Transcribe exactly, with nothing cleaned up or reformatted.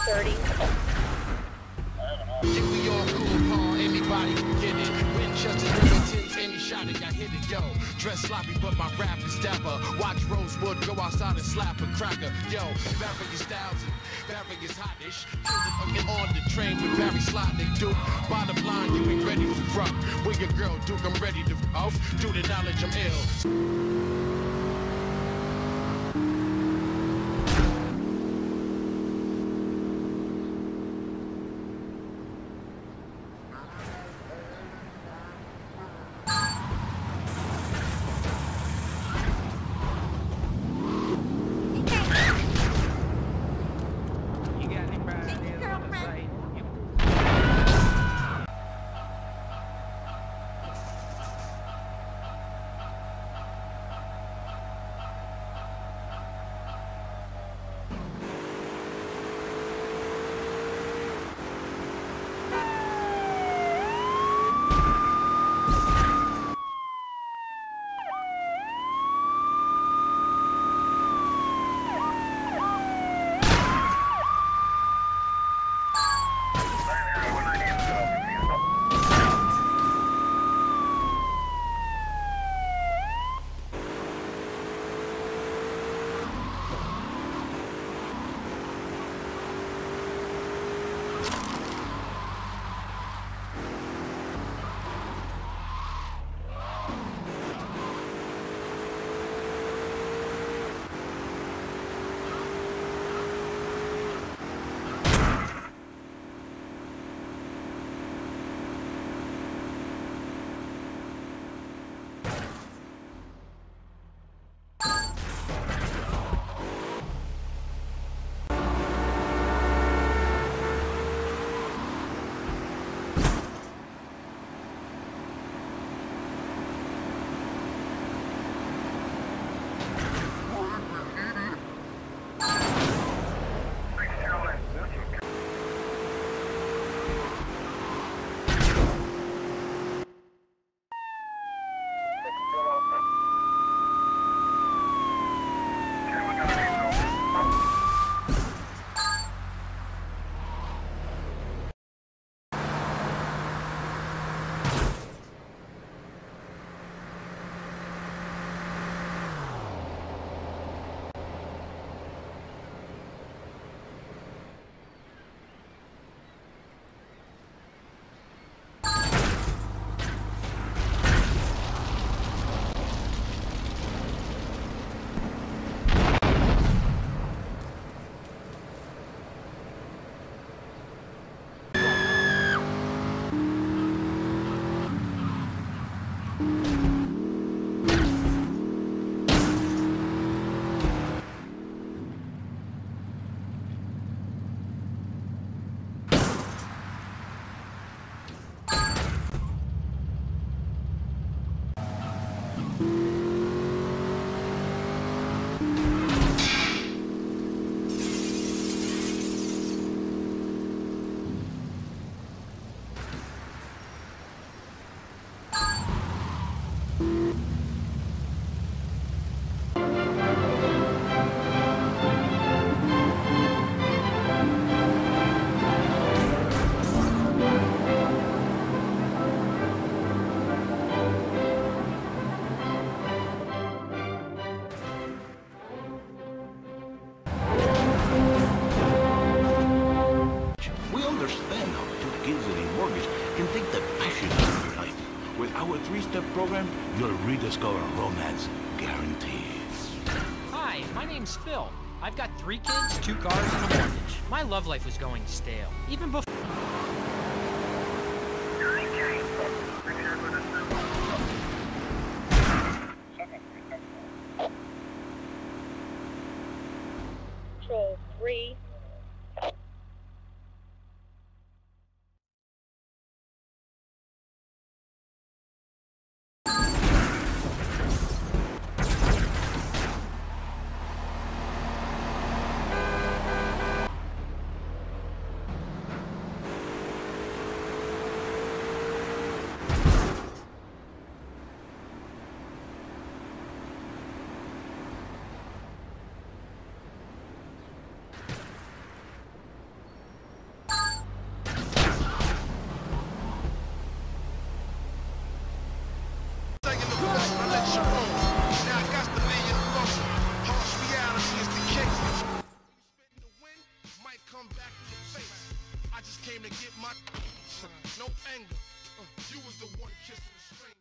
thirty. Think we all cool, huh? Anybody can get it. Winchester, Remingtons, any shot it, I hit it, yo. Dress sloppy, but my rap is dapper. Watch Rosewood go outside and slap a cracker, yo. Various styles and various hottish. Children are on the train with Barry Slotnick, Duke. Bottom line, you ain't ready for rough. Where your girl, Duke, I'm ready to off. Do the knowledge I'm ill. Program, you'll rediscover romance guaranteed. Hi, my name's Phil. I've got three kids, two cars, and a mortgage. My love life was going stale, even before... Control three. came to get my no anger. You was the one kissing the string.